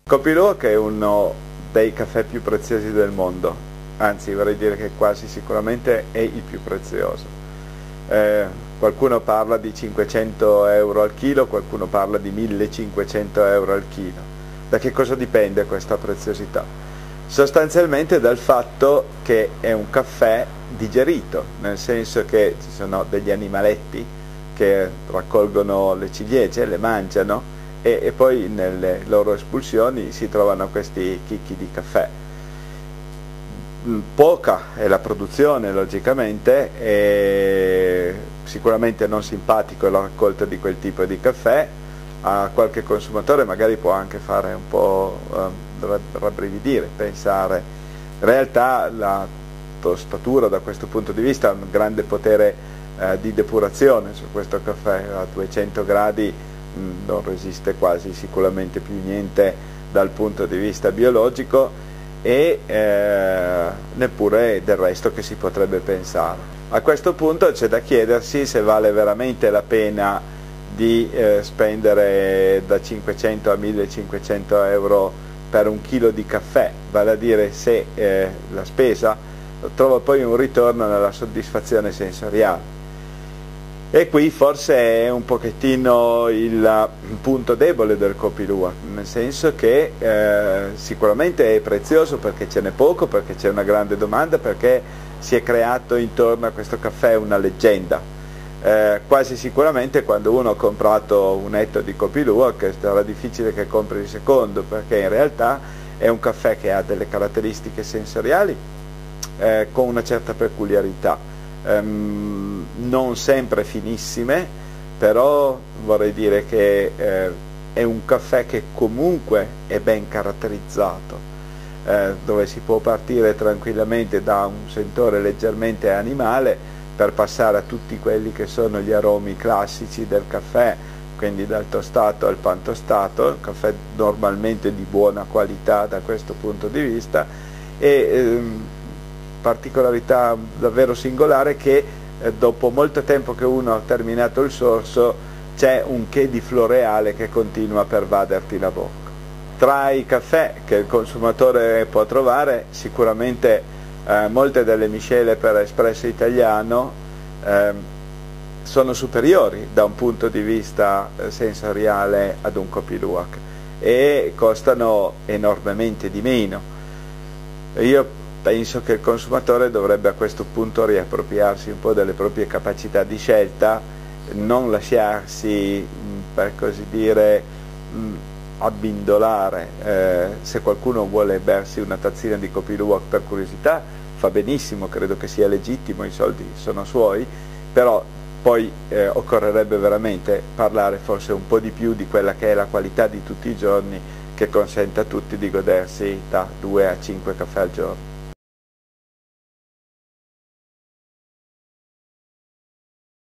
Kopi Luwak è uno dei caffè più preziosi del mondo, anzi vorrei dire che quasi sicuramente è il più prezioso. Qualcuno parla di 500 euro al chilo, qualcuno parla di 1500 euro al chilo. Da che cosa dipende questa preziosità? Sostanzialmente dal fatto che è un caffè digerito, nel senso che ci sono degli animaletti che raccolgono le ciliegie, le mangiano e poi nelle loro espulsioni si trovano questi chicchi di caffè. Poca è la produzione logicamente, e sicuramente non simpatico è la raccolta di quel tipo di caffè. A qualche consumatore magari può anche fare un po' rabbrividire, pensare. In realtà la tostatura da questo punto di vista ha un grande potere di depurazione su questo caffè. A 200 gradi non resiste quasi sicuramente più niente dal punto di vista biologico, e neppure del resto che si potrebbe pensare. A questo punto c'è da chiedersi se vale veramente la pena di spendere da 500 a 1500 euro per un chilo di caffè, vale a dire se la spesa trova poi un ritorno nella soddisfazione sensoriale. E qui forse è un pochettino il punto debole del Kopi Luwak, nel senso che sicuramente è prezioso perché ce n'è poco, perché c'è una grande domanda, perché si è creato intorno a questo caffè una leggenda. Quasi sicuramente quando uno ha comprato un etto di Kopi Luwak sarà difficile che compri il secondo, perché in realtà è un caffè che ha delle caratteristiche sensoriali con una certa peculiarità. Non sempre finissime, però vorrei dire che è un caffè che comunque è ben caratterizzato, dove si può partire tranquillamente da un sentore leggermente animale per passare a tutti quelli che sono gli aromi classici del caffè, quindi dal tostato al pan tostato, un caffè normalmente di buona qualità da questo punto di vista, e particolarità davvero singolare che dopo molto tempo che uno ha terminato il sorso c'è un che di floreale che continua a pervaderti la bocca. Tra i caffè che il consumatore può trovare sicuramente molte delle miscele per espresso italiano sono superiori da un punto di vista sensoriale ad un Kopi Luwak e costano enormemente di meno. Io penso che il consumatore dovrebbe a questo punto riappropriarsi un po' delle proprie capacità di scelta, non lasciarsi, per così dire, abbindolare. Se qualcuno vuole bersi una tazzina di Kopi Luwak per curiosità, fa benissimo, credo che sia legittimo, i soldi sono suoi, però poi occorrerebbe veramente parlare forse un po' di più di quella che è la qualità di tutti i giorni, che consente a tutti di godersi da 2 a 5 caffè al giorno.